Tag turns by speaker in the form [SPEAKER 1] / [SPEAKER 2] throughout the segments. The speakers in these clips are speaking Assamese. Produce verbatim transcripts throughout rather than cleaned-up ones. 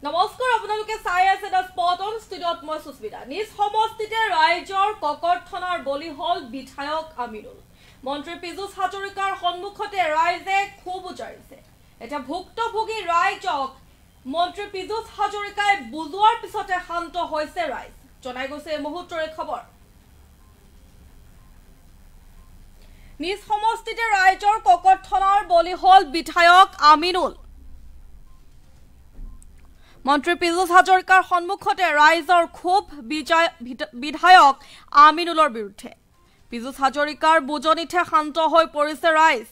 [SPEAKER 1] নমস্কাৰ আপোনালোকে চাই আছে thespoton ষ্টুডিঅত মই সুস্মিতা নিজ সমষ্টিতে ৰাইজৰ ককৰ্থনৰ বলি হল বিধায়ক আমিনুল মন্ত্ৰী পীযুষ হাজৰিকাৰ সন্মুখতে ৰাইজে খুব উজাৰিছে এটা ভুক্তভোগী ৰাইজক মন্ত্ৰী পীযুষ হাজৰিকাই বুজোৱাৰ পিছতে শান্ত হৈছে ৰাইজ জনাই গৈছে মুহূৰ্তৰে খবৰ নিজ সমষ্টিতে ৰাইজৰ ককৰ্থনৰ বলি হল বিধায়ক আমিনুল মন্ত্ৰী পীযুষ হাজৰিকাৰ সন্মুখতে ৰাইজৰ খুব বিধায়ক আমিনুলৰ বিৰুদ্ধে পীযুষ হাজৰিকাৰ বুজনিতে শান্ত হৈ পৰিছে ৰাইজ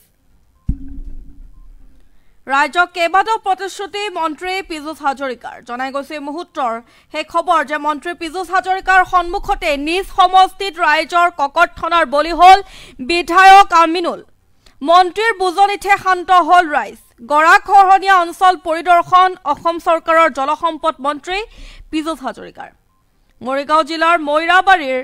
[SPEAKER 1] ৰাজ্যক কেইবাটাও প্ৰতিশ্ৰুতি মন্ত্ৰী পীযুষ হাজৰিকাৰ জনাই গৈছে মুহূৰ্তৰ হে খবৰ যে মন্ত্ৰী পীযুষ হাজৰিকাৰ সন্মুখতে নিজ সমষ্টিত ৰাইজৰ ককৰ্থনৰ বলি হল বিধায়ক আমিনুল মন্ত্ৰীৰ বুজনিতে শান্ত হল ৰাইজ গৰাখহনীয়া অঞ্চল পৰিদৰ্শন অসম চৰকাৰৰ জলসম্পদ মন্ত্ৰী পীযুষ হাজৰিকাৰ মৰিগাঁও জিলাৰ মৈৰাবাৰীৰ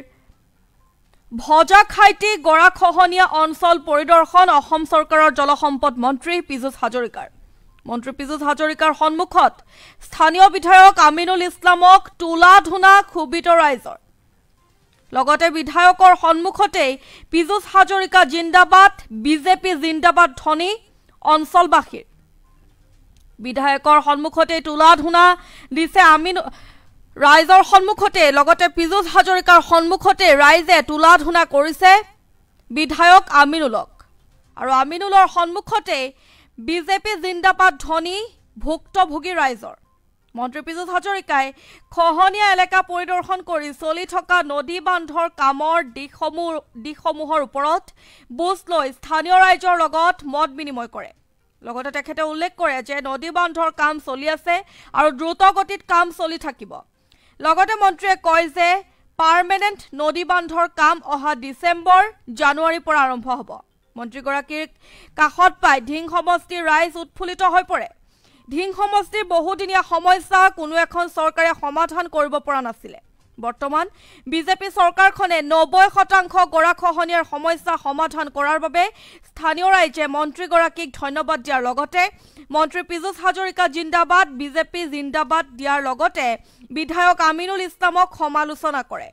[SPEAKER 1] ভজাখাইটি গৰাখহনীয়া অঞ্চল পৰিদৰ্শন অসম চৰকাৰৰ জলসম্পদ মন্ত্ৰী পীযুষ হাজৰিকাৰ মন্ত্ৰী পীযুষ হাজৰিকাৰ সন্মুখত স্থানীয় বিধায়ক আমিনুল ইছলামক তুলা ধুনা খুবিত ৰাইজৰ লগতে বিধায়কৰ সন্মুখতে পীযুষ হাজৰিকা জিন্দাবাদ বিজেপি জিন্দাবাদ ধ্বনি অঞ্চলবাসীৰ বিধায়কৰ সন্মুখতে তুলা ধুনা দিছে আমিন ৰাইজৰ সন্মুখতে লগতে পীযুষ হাজৰিকাৰ সন্মুখতে ৰাইজে তুলা ধুনা কৰিছে বিধায়ক আমিনুলক আৰু আমিনুলৰ সন্মুখতে বিজেপি জিন্দাবাদ ধ্বনি ভুক্তভোগী ৰাইজৰ মন্ত্ৰী পীযুষ হাজৰিকাই খহনীয়া এলেকা পৰিদৰ্শন কৰি চলি থকা নদী বান্ধৰ কামৰ দিশসমূহ দিশসমূহৰ ওপৰত বুজ লৈ স্থানীয় ৰাইজৰ লগত মত বিনিময় কৰে লগতে তেখেতে উল্লেখ কৰে যে নদী বান্ধৰ কাম চলি আছে আৰু দ্ৰুত গতিত কাম চলি থাকিব লগতে মন্ত্ৰীয়ে কয় যে পাৰ্মানেন্ট নদী বান্ধৰ কাম অহা ডিসেম্বৰ জানুৱাৰীৰ পৰা আৰম্ভ হ'ব মন্ত্ৰীগৰাকীৰ কাষত পাই ঢিং সমষ্টিৰ ৰাইজ উৎফুল্লিত হৈ পৰে ঢিং সমষ্টিৰ বহুদিনীয়া সমস্যা কোনো এখন চৰকাৰে সমাধান কৰিব পৰা নাছিলে বৰ্তমান বিজেপি চৰকাৰখনে নব্বৈ শতাংশ গৰাখহনীয়াৰ সমস্যা সমাধান কৰাৰ বাবে স্থানীয় ৰাইজে মন্ত্ৰীগৰাকীক ধন্যবাদ দিয়াৰ লগতে মন্ত্ৰী পীযুষ হাজৰিকা জিন্দাবাদ বিজেপি জিন্দাবাদ দিয়াৰ লগতে বিধায়ক আমিনুল ইছলামক সমালোচনা কৰে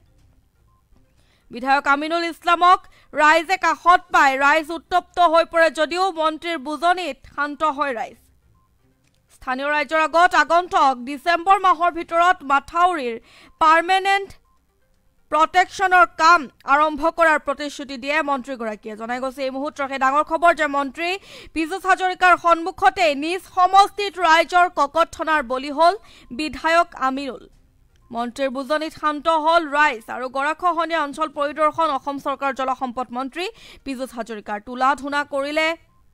[SPEAKER 1] বিধায়ক আমিনুল ইছলামক ৰাইজে কাষত পাই ৰাইজ উত্তপ্ত হৈ পৰে যদিও মন্ত্ৰীৰ বুজনিত শান্ত হয় ৰাইজ স্থানীয় ৰাজ্যৰ আগত আগন্তুক ডিসেম্বৰ মাহৰ ভিতৰত মাথাউৰিৰ পাৰ্মানেন্ট প্ৰটেকচনৰ কাম আৰম্ভ কৰাৰ প্ৰতিশ্ৰুতি দিয়ে মন্ত্ৰীগৰাকীয়ে জনাই গৈছে এই মুহূৰ্ততে ডাঙৰ খবৰ যে মন্ত্ৰী পীযুষ হাজৰিকাৰ সন্মুখতে নিজ সমষ্টিত ৰাইজৰ ককৰ্থনাৰ বলি হল বিধায়ক আমিনুল মন্ত্ৰীৰ বুজনিত শান্ত হল ৰাইজ আৰু গৰাখহনীয়া অঞ্চল পৰিদৰ্শন অসম চৰকাৰৰ জলসম্পদ মন্ত্ৰী পীযুষ হাজৰিকাৰ তুলা ধুনা কৰিলে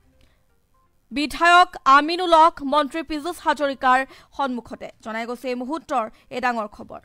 [SPEAKER 1] বিধায়ক আমিনুলক মন্ত্ৰী পীযুষ হাজৰিকাৰ সন্মুখতে জনাই গৈছে এই মুহূৰ্তৰ এই ডাঙৰ খবৰ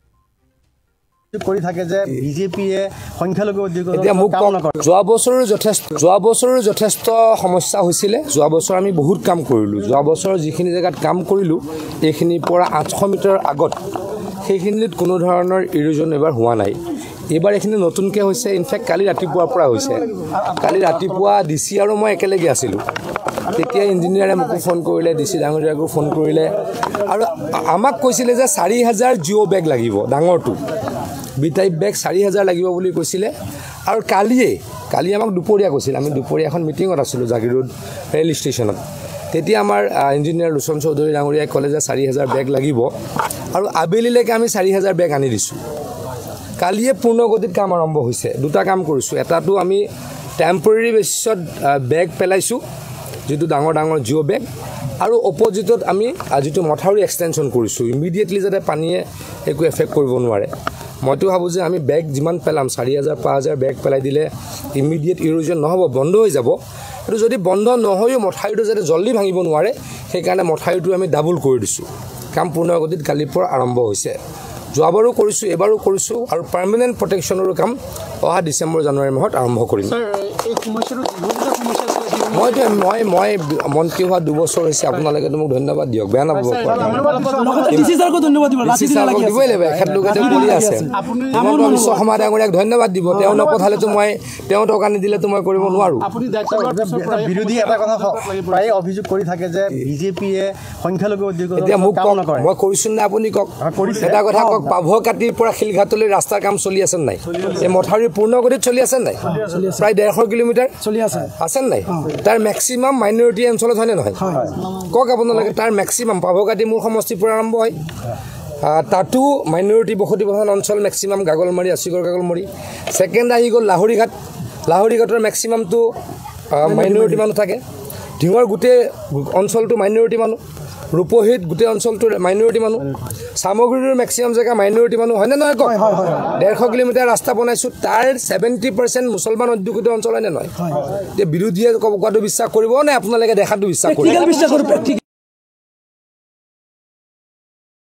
[SPEAKER 2] কৰি থাকে যে বিজেপিয়ে সংখ্যালঘু
[SPEAKER 3] এতিয়া মোক যোৱা বছৰৰ যথেষ্ট যোৱা বছৰৰ যথেষ্ট সমস্যা হৈছিলে যোৱা বছৰ আমি বহুত কাম কৰিলোঁ যোৱা বছৰ যিখিনি জেগাত কাম কৰিলোঁ এইখিনিৰ পৰা আঠশ মিটাৰ আগত সেইখিনিত কোনো ধৰণৰ ইৰোজন এবাৰ হোৱা নাই এইবাৰ এইখিনি নতুনকৈ হৈছে ইনফেক্ট কালি ৰাতিপুৱাৰ পৰা হৈছে কালি ৰাতিপুৱা ডি চি আৰু মই একেলগে আছিলোঁ তেতিয়া ইঞ্জিনিয়াৰে মোক ফোন কৰিলে ডি চি ডাঙৰীয়াকো ফোন কৰিলে আৰু আমাক কৈছিলে যে চাৰি হাজাৰ জিঅ' বেগ লাগিব ডাঙৰটো বি টাইপ বেগ চাৰি হাজাৰ লাগিব বুলি কৈছিলে আৰু কালিয়ে কালি আমাক দুপৰীয়া কৈছিল আমি দুপৰীয়া এখন মিটিঙত আছিলোঁ জাগিৰোড ৰেল ষ্টেচনত তেতিয়া আমাৰ ইঞ্জিনিয়াৰ লোচন চৌধুৰী ডাঙৰীয়াই ক'লে যে চাৰি হাজাৰ বেগ লাগিব আৰু আবেলিলৈকে আমি চাৰি হাজাৰ বেগ আনি দিছোঁ কালিয়ে পূৰ্ণগতিত কাম আৰম্ভ হৈছে দুটা কাম কৰিছোঁ এটাটো আমি টেম্পৰেৰী বেচিছত বেগ পেলাইছোঁ যিটো ডাঙৰ ডাঙৰ জিঅ' বেগ আৰু অপজিটত আমি যিটো মথাউৰি এক্সটেনশ্যন কৰিছোঁ ইমিডিয়েটলি যাতে পানীয়ে একো এফেক্ট কৰিব নোৱাৰে মইতো ভাবোঁ যে আমি বেগ যিমান পেলাম চাৰি হাজাৰ পাঁচ হাজাৰ বেগ পেলাই দিলে ইমিডিয়েট ইৰোজন নহ'ব বন্ধ হৈ যাব কিন্তু যদি বন্ধ নহয়ও মথাউৰিটো যাতে জল্দি ভাঙিব নোৱাৰে সেইকাৰণে মথাউৰিটো আমি ডাবল কৰি দিছোঁ কাম পূৰ্ণগতিত কালিৰ পৰা আৰম্ভ হৈছে যোৱাবাৰো কৰিছোঁ এবাৰো কৰিছোঁ আৰু পাৰ্মানেণ্ট প্ৰটেকশ্যনৰো কাম অহা ডিচেম্বৰ জানুৱাৰী মাহত আৰম্ভ কৰিম মই মই মই মন্ত্ৰী হোৱা দুবছৰ হৈছে আপোনালোকে মোক ধন্যবাদ দিয়ক বেয়া নাপাব দিবই লাগিব এখেতলোকে কৰি আছে হিমন্ত বিশ্ব শৰ্মা ডাঙৰীয়াক ধন্যবাদ দিব তেওঁ নপঠালেতো মই তেওঁ টকা নিদিলেতো মই কৰিব নোৱাৰো
[SPEAKER 2] বিৰোধী এটা কথা প্ৰায় অভিযোগ কৰি থাকে যে বিজেপিয়ে সংখ্যালঘু
[SPEAKER 3] এতিয়া মোক মই কৰিছোঁ নে আপুনি কওক এটা কথা কওক পাভৰ কাটিৰ পৰা শিলঘাটলৈ ৰাস্তাৰ কাম চলি আছে নাই এই মথাউৰি পূৰ্ণগতিত চলি আছে নাই প্ৰায় ডেৰশ কিলোমিটাৰ চলি আছে আছে নাই তাৰ মেক্সিমাম মাইনৰিটি অঞ্চলত হয়নে নহয় কওক আপোনালোকে তাৰ মেক্সিমাম পাভৰ কাটি মোৰ সমষ্টিৰ পৰা আৰম্ভ হয় তাতো মাইনৰিটি বসতি প্ৰধান অঞ্চল মেক্সিমাম গাগলমাৰী আছিগড় গাগলমাৰী ছেকেণ্ড আহি গ'ল লাহৰিঘাট লাহৰিঘাটৰ মেক্সিমামটো মাইনৰিটি মানুহ থাকে ঢিঙৰ গোটেই অঞ্চলটো মাইনৰিটি মানুহ ৰূপহীত গোটেই অঞ্চলটোৰ মাইনৰিটি মানুহ সামগ্ৰীৰ মেক্সিমাম জেগা মাইনৰিটি মানুহ হয়নে নহয় কওক ডেৰশ কিলোমিটাৰ ৰাস্তা বনাইছোঁ তাৰ ছেভেণ্টি পাৰ্চেণ্ট মুছলমান অধ্যুষিত অঞ্চল হয়নে নহয় এতিয়া বিৰোধীয়ে কোৱাটো বিশ্বাস কৰিব নে আপোনালোকে দেখাটো বিশ্বাস কৰিব